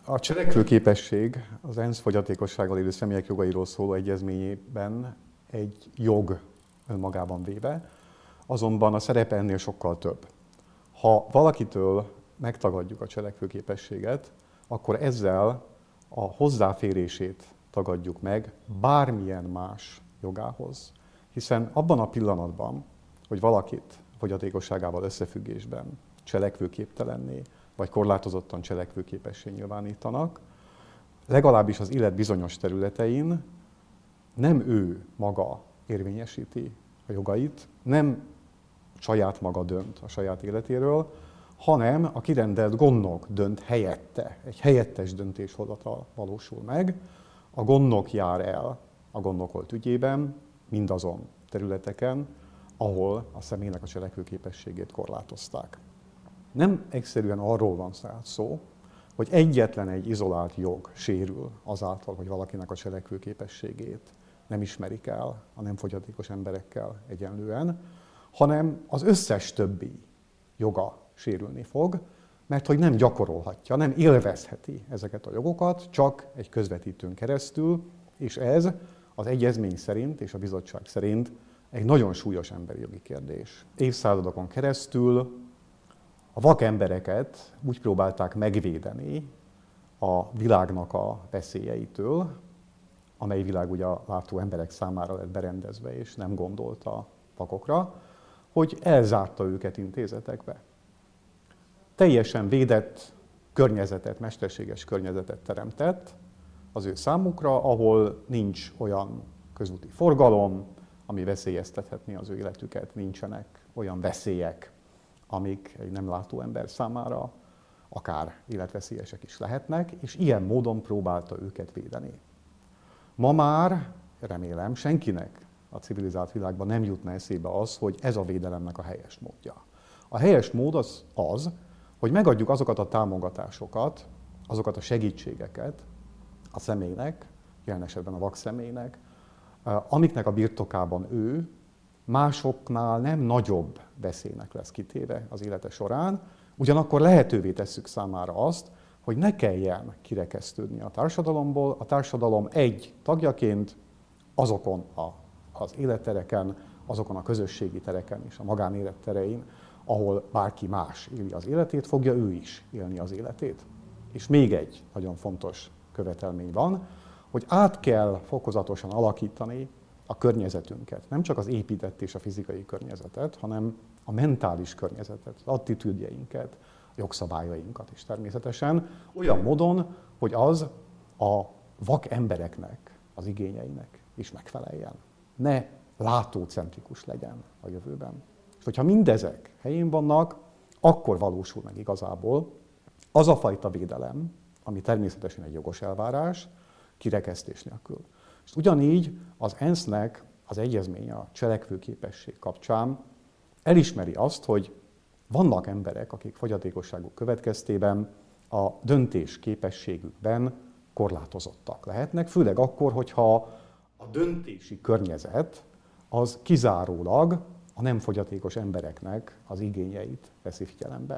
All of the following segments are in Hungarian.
A cselekvőképesség az ENSZ fogyatékossággal élő személyek jogairól szóló egyezményében egy jog önmagában véve, azonban a szerepe ennél sokkal több. Ha valakitől megtagadjuk a cselekvőképességet, akkor ezzel a hozzáférését tagadjuk meg bármilyen más jogához. Hiszen abban a pillanatban, hogy valakit fogyatékosságával összefüggésben cselekvőképtelenné, vagy korlátozottan cselekvőképessé nyilvánítanak, legalábbis az élet bizonyos területein nem ő maga érvényesíti a jogait, nem saját maga dönt a saját életéről, hanem a kirendelt gondnok dönt helyette. Egy helyettes döntéshozatal valósul meg. A gondnok jár el a gondnokolt ügyében mindazon területeken, ahol a személynek a cselekvőképességét korlátozták. Nem egyszerűen arról van szó, hogy egyetlen egy izolált jog sérül azáltal, hogy valakinek a cselekvőképességét nem ismerik el a nem fogyatékos emberekkel egyenlően, hanem az összes többi joga sérülni fog, mert hogy nem gyakorolhatja, nem élvezheti ezeket a jogokat, csak egy közvetítőn keresztül, és ez az egyezmény szerint és a bizottság szerint egy nagyon súlyos emberi jogi kérdés. Évszázadokon keresztül a vak embereket úgy próbálták megvédeni a világnak a veszélyeitől, amely világ ugye a látó emberek számára lett berendezve, és nem gondolt a vakokra, hogy elzárta őket intézetekbe. Teljesen védett környezetet, mesterséges környezetet teremtett az ő számukra, ahol nincs olyan közúti forgalom, ami veszélyeztethetné az ő életüket, nincsenek olyan veszélyek, amik egy nem látó ember számára akár életveszélyesek is lehetnek, és ilyen módon próbálta őket védeni. Ma már, remélem, senkinek a civilizált világban nem jutna eszébe az, hogy ez a védelemnek a helyes módja. A helyes mód az, hogy megadjuk azokat a támogatásokat, azokat a segítségeket a személynek, jelen esetben a vak személynek, amiknek a birtokában ő másoknál nem nagyobb veszélynek lesz kitéve az élete során, ugyanakkor lehetővé tesszük számára azt, hogy ne kelljen kirekesztődni a társadalomból, a társadalom egy tagjaként azokon az élettereken, azokon a közösségi tereken és a magánélet terein, ahol bárki más éli az életét, fogja ő is élni az életét. És még egy nagyon fontos követelmény van, hogy át kell fokozatosan alakítani a környezetünket. Nem csak az épített és a fizikai környezetet, hanem a mentális környezetet, az attitűdjeinket, a jogszabályainkat is természetesen, olyan módon, hogy az a vak embereknek, az igényeinek is megfeleljen. Ne látócentrikus legyen a jövőben. És hogyha mindezek helyén vannak, akkor valósul meg igazából az a fajta védelem, ami természetesen egy jogos elvárás, kirekesztés nélkül. És ugyanígy az ENSZ-nek az egyezmény a cselekvőképesség kapcsán elismeri azt, hogy vannak emberek, akik fogyatékosságuk következtében a döntés képességükben korlátozottak lehetnek, főleg akkor, hogyha a döntési környezet az kizárólag a nem fogyatékos embereknek az igényeit veszi figyelembe.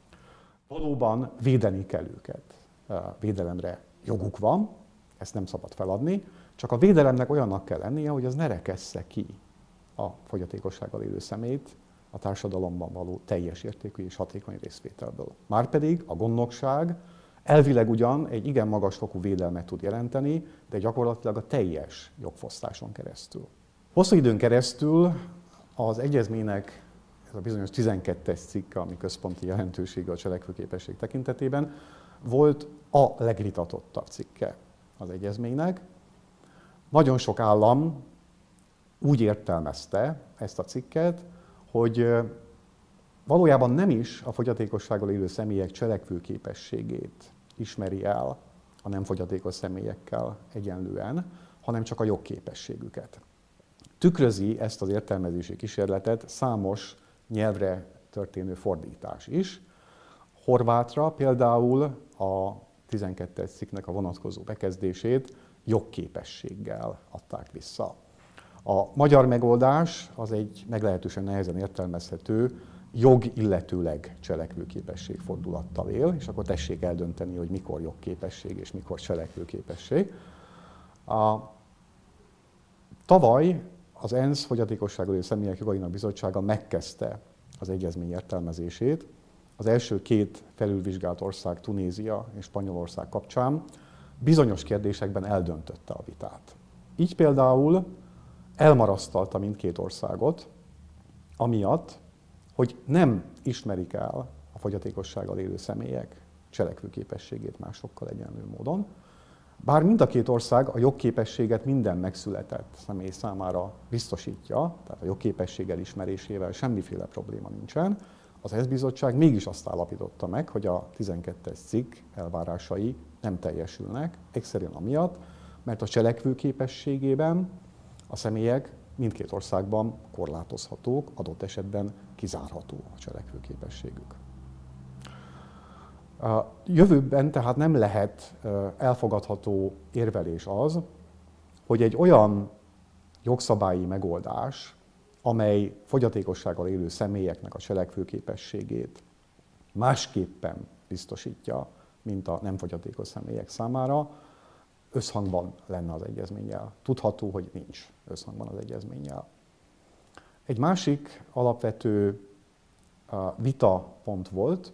Valóban védeni kell őket. Védelemre joguk van, ezt nem szabad feladni, csak a védelemnek olyannak kell lennie, hogy az ne rekessze ki a fogyatékossággal élő személyt a társadalomban való teljes értékű és hatékony részvételből. Márpedig a gondnokság elvileg ugyan egy igen magas fokú védelmet tud jelenteni, de gyakorlatilag a teljes jogfosztáson keresztül. Hosszú időn keresztül az egyezménynek ez a bizonyos 12-es cikke, ami központi jelentősége a cselekvőképesség tekintetében, volt a legvitatottabb cikke az egyezménynek. Nagyon sok állam úgy értelmezte ezt a cikket, hogy valójában nem is a fogyatékossággal élő személyek cselekvőképességét ismeri el a nem fogyatékos személyekkel egyenlően, hanem csak a jogképességüket. Tükrözi ezt az értelmezési kísérletet számos nyelvre történő fordítás is. Horvátra például a 12-es cikknek a vonatkozó bekezdését jogképességgel adták vissza. A magyar megoldás az egy meglehetősen nehezen értelmezhető jogilletőleg cselekvőképesség fordulattal él, és akkor tessék eldönteni, hogy mikor jogképesség és mikor cselekvőképesség. Tavaly az ENSZ fogyatékossággal élő személyek jogainak bizottsága megkezdte az egyezmény értelmezését. Az első két felülvizsgált ország, Tunézia és Spanyolország kapcsán bizonyos kérdésekben eldöntötte a vitát. Így például elmarasztalta mindkét országot, amiatt, hogy nem ismerik el a fogyatékossággal élő személyek cselekvőképességét másokkal egyenlő módon. Bár mind a két ország a jogképességet minden megszületett személy számára biztosítja, tehát a jogképesség elismerésével semmiféle probléma nincsen, az ENSZ bizottság mégis azt állapította meg, hogy a 12-es cikk elvárásai nem teljesülnek, egyszerűen amiatt, mert a cselekvőképességében a személyek mindkét országban korlátozhatók, adott esetben kizárható a cselekvőképességük. A jövőben tehát nem lehet elfogadható érvelés az, hogy egy olyan jogszabályi megoldás, amely fogyatékossággal élő személyeknek a cselekvőképességét másképpen biztosítja, mint a nem fogyatékos személyek számára, összhangban lenne az egyezménnyel. Tudható, hogy nincs összhangban az egyezménnyel. Egy másik alapvető vitapont volt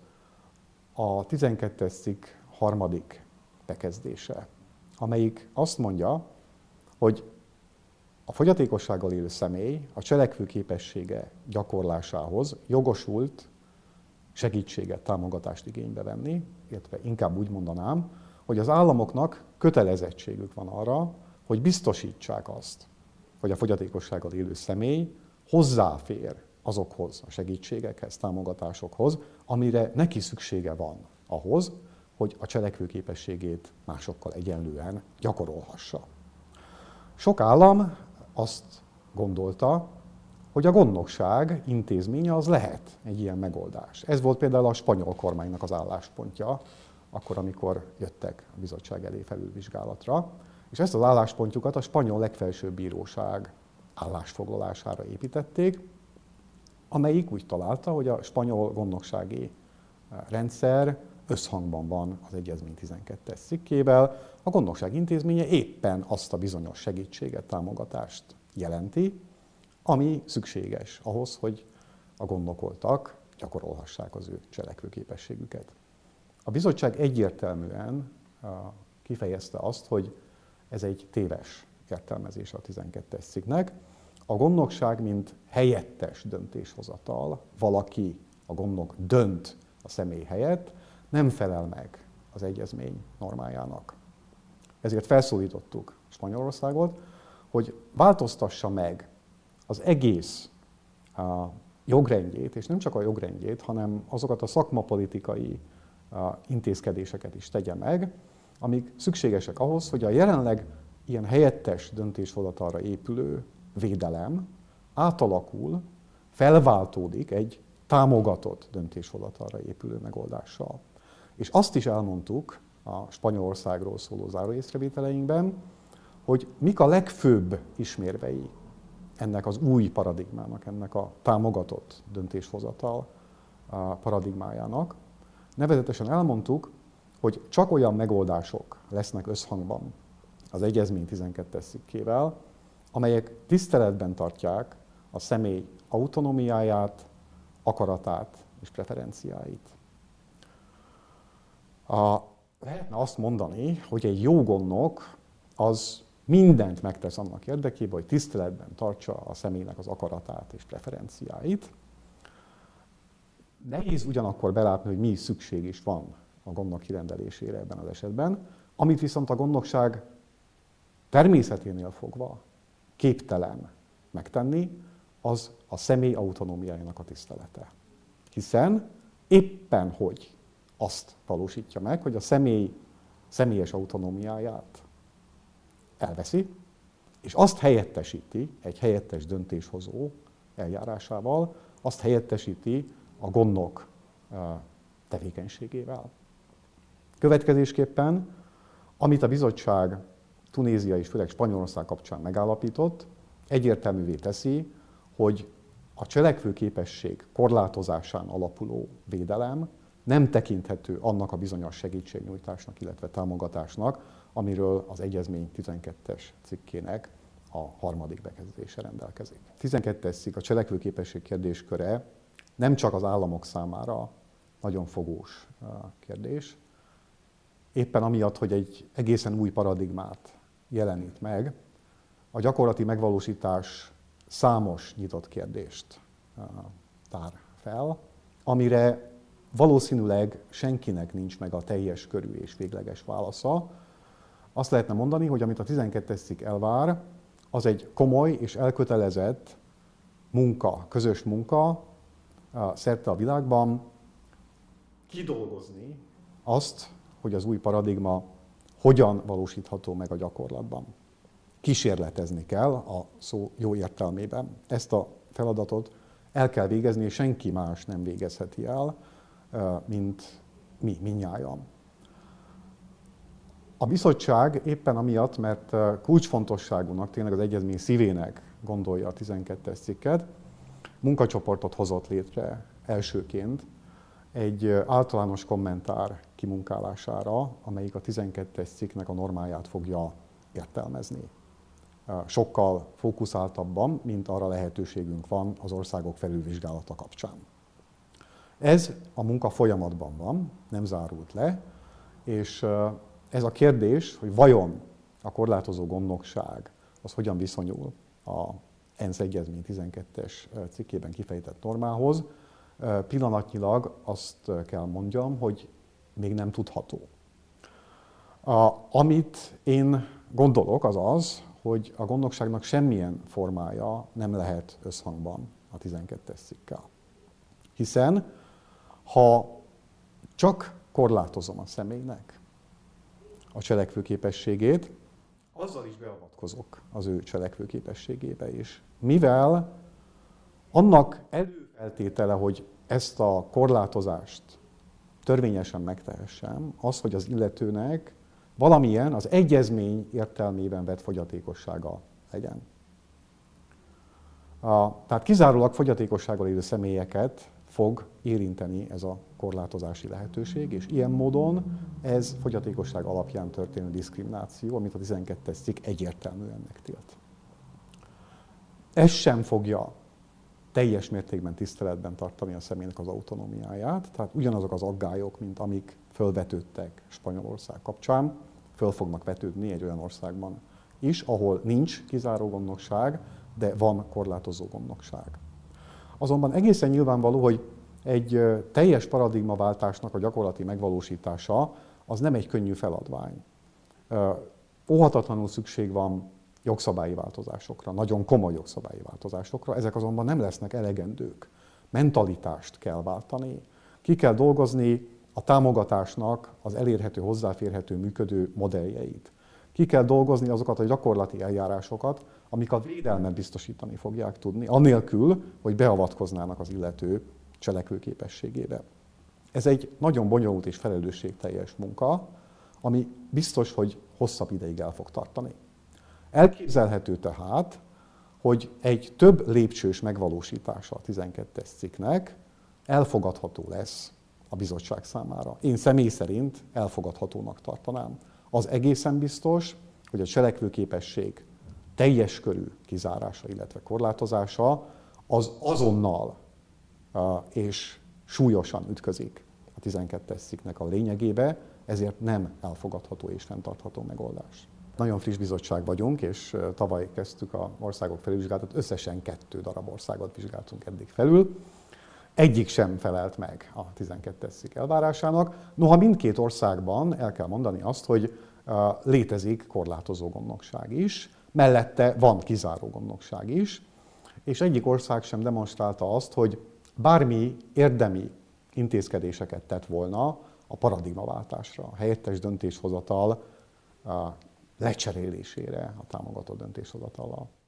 a 12-es cikk harmadik bekezdése, amelyik azt mondja, hogy a fogyatékossággal élő személy a cselekvőképessége gyakorlásához jogosult segítséget, támogatást igénybe venni, illetve inkább úgy mondanám, hogy az államoknak kötelezettségük van arra, hogy biztosítsák azt, hogy a fogyatékossággal élő személy hozzáfér azokhoz a segítségekhez, támogatásokhoz, amire neki szüksége van ahhoz, hogy a cselekvőképességét másokkal egyenlően gyakorolhassa. Sok állam azt gondolta, hogy a gondnokság intézménye az lehet egy ilyen megoldás. Ez volt például a spanyol kormánynak az álláspontja, akkor, amikor jöttek a bizottság elé felülvizsgálatra, és ezt az álláspontjukat a spanyol legfelsőbb bíróság állásfoglalására építették, amelyik úgy találta, hogy a spanyol gondnoksági rendszer összhangban van az egyezmény 12-es cikkével. A gondnokság intézménye éppen azt a bizonyos segítséget, támogatást jelenti, ami szükséges ahhoz, hogy a gondnokoltak gyakorolhassák az ő cselekvőképességüket. A bizottság egyértelműen kifejezte azt, hogy ez egy téves értelmezés a 12-es cikknek. A gondnokság, mint helyettes döntéshozatal, valaki, a gondnok dönt a személy helyett, nem felel meg az egyezmény normájának. Ezért felszólítottuk Spanyolországot, hogy változtassa meg az egész jogrendjét, és nem csak a jogrendjét, hanem azokat a szakmapolitikai intézkedéseket is tegye meg, amik szükségesek ahhoz, hogy a jelenleg ilyen helyettes döntéshozatalra épülő védelem átalakul, felváltódik egy támogatott döntéshozatalra épülő megoldással. És azt is elmondtuk a Spanyolországról szóló záróészrevételeinkben, hogy mik a legfőbb ismérvei ennek az új paradigmának, ennek a támogatott döntéshozatal paradigmájának. Nevezetesen elmondtuk, hogy csak olyan megoldások lesznek összhangban az egyezmény 12-es cikkével, amelyek tiszteletben tartják a személy autonómiáját, akaratát és preferenciáit. Lehetne azt mondani, hogy egy jó gondnok az mindent megtesz annak érdekében, hogy tiszteletben tartsa a személynek az akaratát és preferenciáit. Nehéz ugyanakkor belátni, hogy mi is szükség is van a gondnok kirendelésére ebben az esetben, amit viszont a gondnokság természeténél fogva képtelen megtenni, az a személy autonómiájának a tisztelete. Hiszen éppen hogy azt valósítja meg, hogy a személy személyes autonómiáját elveszi, és azt helyettesíti egy helyettes döntéshozó eljárásával, azt helyettesíti a gondnok tevékenységével. Következésképpen, amit a bizottság Tunézia és főleg Spanyolország kapcsán megállapított, egyértelművé teszi, hogy a cselekvőképesség korlátozásán alapuló védelem nem tekinthető annak a bizonyos segítségnyújtásnak, illetve támogatásnak, amiről az egyezmény 12-es cikkének a 3. bekezdése rendelkezik. 12-es cikk a cselekvőképesség kérdésköre nem csak az államok számára nagyon fogós kérdés, éppen amiatt, hogy egy egészen új paradigmát jelenít meg, a gyakorlati megvalósítás számos nyitott kérdést tár fel, amire valószínűleg senkinek nincs meg a teljes körű és végleges válasza. Azt lehetne mondani, hogy amit a 12-es cikk elvár, az egy komoly és elkötelezett munka, közös munka szerte a világban, kidolgozni azt, hogy az új paradigma hogyan valósítható meg a gyakorlatban. Kísérletezni kell a szó jó értelmében. Ezt a feladatot el kell végezni, és senki más nem végezheti el, mint mi, mindnyájan. A bizottság éppen amiatt, mert kulcsfontosságúnak, tényleg az egyezmény szívének gondolja a 12-es cikket, munkacsoportot hozott létre elsőként egy általános kommentár kimunkálására, amelyik a 12-es cikknek a normáját fogja értelmezni. Sokkal fókuszáltabban, mint arra lehetőségünk van az országok felülvizsgálata kapcsán. Ez a munka folyamatban van, nem zárult le, és ez a kérdés, hogy vajon a korlátozó gondnokság az hogyan viszonyul a ENSZ egyezmény 12-es cikkében kifejtett normához, pillanatnyilag azt kell mondjam, hogy még nem tudható. Amit én gondolok, az az, hogy a gondnokságnak semmilyen formája nem lehet összhangban a 12-es cikkel. Hiszen ha csak korlátozom a személynek a cselekvőképességét, azzal is beavatkozok az ő cselekvőképességébe is. Mivel annak előfeltétele, hogy ezt a korlátozást törvényesen megtehessem, az, hogy az illetőnek valamilyen az egyezmény értelmében vett fogyatékossága legyen. Tehát kizárólag fogyatékossággal élő személyeket fog érinteni ez a korlátozási lehetőség, és ilyen módon ez fogyatékosság alapján történő diszkrimináció, amit a 12-es cikk egyértelműen megtilt. Ez sem fogja teljes mértékben tiszteletben tartani a személynek az autonómiáját, tehát ugyanazok az aggályok, mint amik fölvetődtek Spanyolország kapcsán, föl fognak vetődni egy olyan országban is, ahol nincs kizáró gondnokság, de van korlátozó gondnokság. Azonban egészen nyilvánvaló, hogy egy teljes paradigmaváltásnak a gyakorlati megvalósítása az nem egy könnyű feladvány. Óhatatlanul szükség van jogszabályi változásokra, nagyon komoly jogszabályi változásokra, ezek azonban nem lesznek elegendők. Mentalitást kell váltani, ki kell dolgozni a támogatásnak az elérhető, hozzáférhető, működő modelljeit. Ki kell dolgozni azokat a gyakorlati eljárásokat, amik a védelmet biztosítani fogják tudni, anélkül, hogy beavatkoznának az illető cselekvőképességébe. Ez egy nagyon bonyolult és felelősségteljes munka, ami biztos, hogy hosszabb ideig el fog tartani. Elképzelhető tehát, hogy egy több lépcsős megvalósítása a 12-es cikknek elfogadható lesz a bizottság számára. Én személy szerint elfogadhatónak tartanám. Az egészen biztos, hogy a cselekvőképesség teljes körű kizárása, illetve korlátozása az azonnal és súlyosan ütközik a 12-es cikknek a lényegébe, ezért nem elfogadható és fenntartható megoldás. Nagyon friss bizottság vagyunk, és tavaly kezdtük az országok felülvizsgálatot, összesen 2 darab országot vizsgáltunk eddig felül. Egyik sem felelt meg a 12-es cikk elvárásának. Noha mindkét országban el kell mondani azt, hogy létezik korlátozó gondnokság is, mellette van kizáró gondnokság is, és egyik ország sem demonstrálta azt, hogy bármi érdemi intézkedéseket tett volna a paradigmaváltásra, a helyettes döntéshozatal lecserélésére a támogatott döntéshozatallal.